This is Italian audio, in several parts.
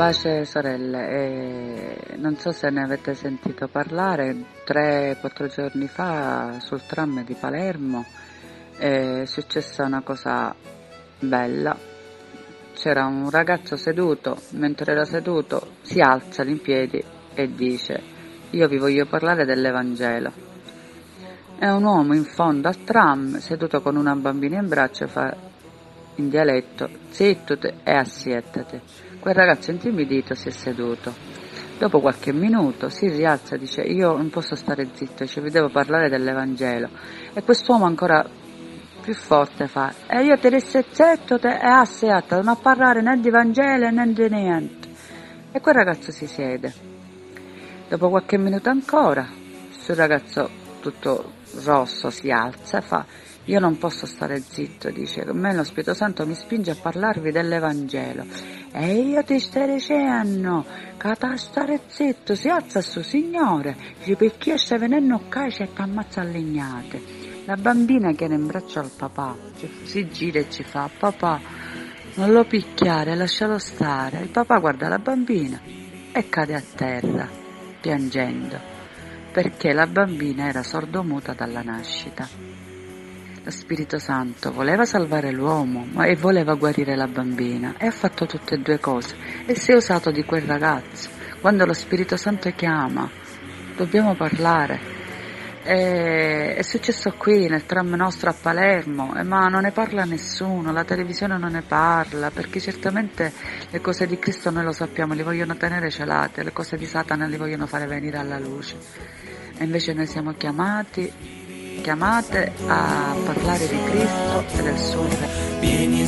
Pace sorelle, non so se ne avete sentito parlare, 3-4 giorni fa sul tram di Palermo è successa una cosa bella. C'era un ragazzo seduto, mentre era seduto si alza in piedi e dice: io vi voglio parlare dell'Evangelo. È un uomo in fondo al tram, seduto con una bambina in braccio, fa in dialetto: zittute e assiettati. Quel ragazzo intimidito si è seduto. Dopo qualche minuto si rialza e dice: io non posso stare zitto, vi devo parlare dell'Evangelo. E quest'uomo ancora più forte fa: e io ti disse zittute e assiettati, non a parlare né di Vangelo né di niente. E quel ragazzo si siede. Dopo qualche minuto ancora, sul ragazzo tutto rosso si alza e fa: io non posso stare zitto, dice, a me lo Spirito Santo mi spinge a parlarvi dell'Evangelo. E io ti sto dicendo che da stare zitto, si alza sto signore, dice, perché stai venendo qua e ti ammazza a legnate. La bambina che era in braccio al papà si gira e ci fa: papà, non lo picchiare, lascialo stare. Il papà guarda la bambina e cade a terra, piangendo, perché la bambina era sordomuta dalla nascita. Lo Spirito Santo voleva salvare l'uomo e voleva guarire la bambina e ha fatto tutte e due cose e si è usato di quel ragazzo. Quando lo Spirito Santo chiama, dobbiamo parlare. È successo qui nel tram nostro a Palermo, ma non ne parla nessuno, la televisione non ne parla, perché certamente le cose di Cristo noi lo sappiamo, li vogliono tenere celate, le cose di Satana li vogliono fare venire alla luce. E invece noi siamo chiamate a parlare di Cristo e del suo regno. Vieni e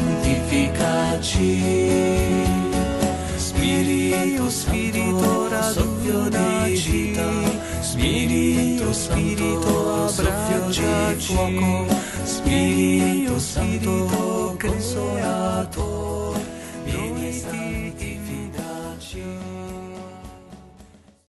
santificaci, Spirito Santo, soffio di vita, Spirito Santo, soffio di fuoco, Spirito Santo, consolator, vieni e santificaci.